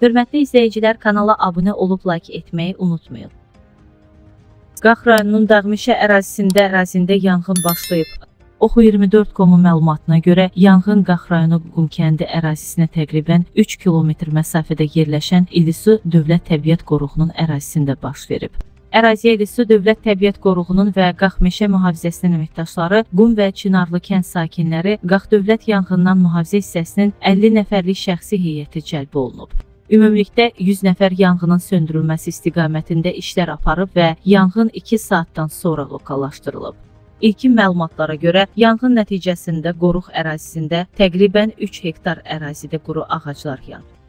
Hörmətli izləyicilər, kanala abunə olub like etməyi unutmayın. Qax rayonunun Dağmeşə ərazisində yanğın başlayıb. Oxu24.com məlumatına görə yanğın Qax rayonu Qumkəndi ərazisinə təqribən 3 kilometr məsafədə yerləşən İllisu Dövlət Təbiət Qoruğunun ərazisində baş verib. Əraziyə İllisu Dövlət Təbiət Qoruğunun və Qax Meşə Mühafizəsinin əməkdaşları, Qum və Çinarlı kənd sakinləri, Qax Dövlət Yanğından Mühafizə hissəsinin 50 nəfərlik şəxsi heyəti cəlb olunub. Ümumilikdə 100 nəfər yanğının söndürülməsi istiqamətində işlər aparıb və yanğın 2 saatdan sonra lokallaşdırılıb. İlkin məlumatlara görə yanğın nəticəsində qoruq ərazisində təqribən 3 hektar ərazidə quru ağaclar yanıb.